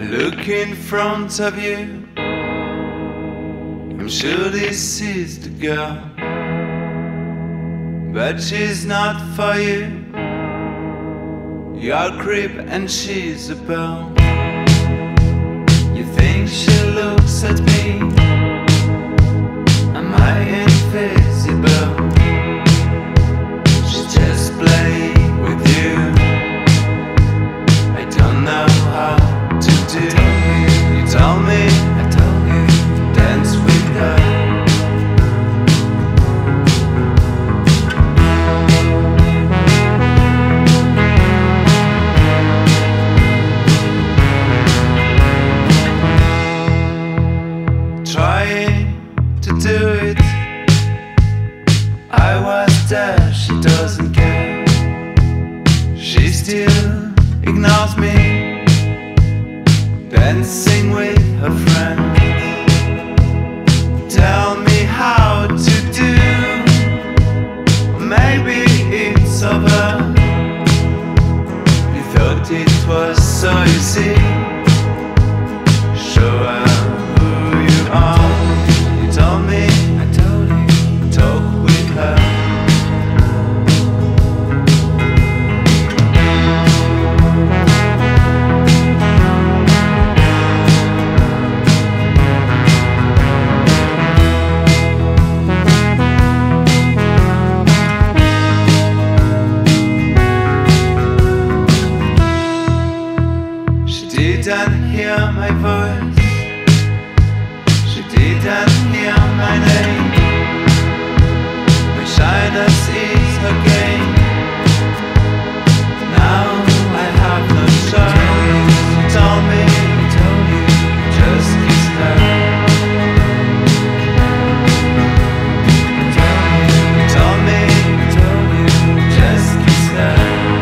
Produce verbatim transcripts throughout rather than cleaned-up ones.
look in front of you, I'm sure this is the girl, but she's not for you. You're a creep and she's a belle. You think she looks at me, am I invisible? She just play with you, I don't know how to do. You told me, I told you, dance with her. Trying to do it, I was there, she doesn't care. She still ignores me, dancing with her friends. Tell me how to do, maybe it's over. You thought it was so easy. Show her who you are. You told me, I told you, talk with her. Didn't hear my voice, she didn't hear my name. My shyness is her game. Now I have no choice. You told me, I told you, just kiss her. You told me, I told you, just kiss her.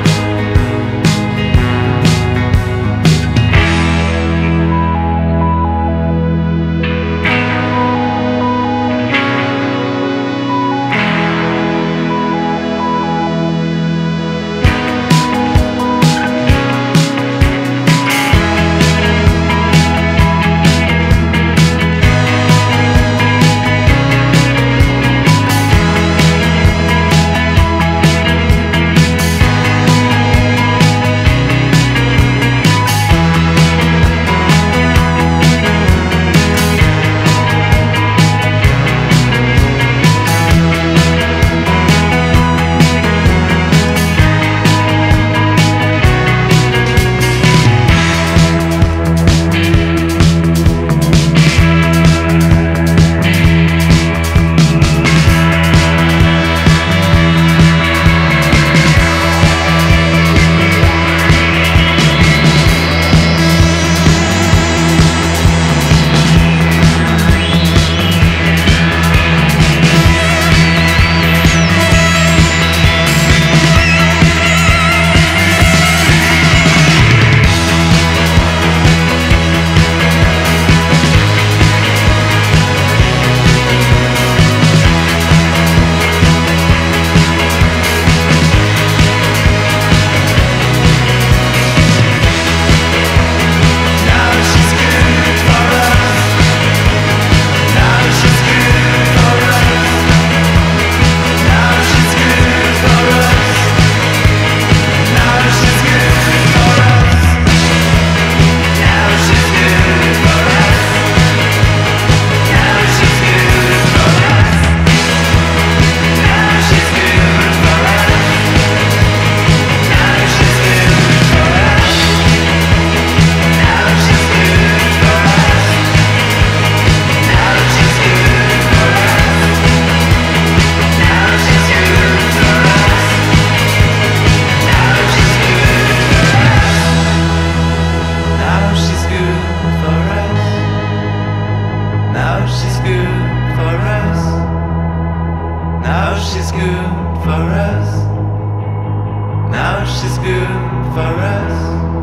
Now she's good for us. Now she's good for us.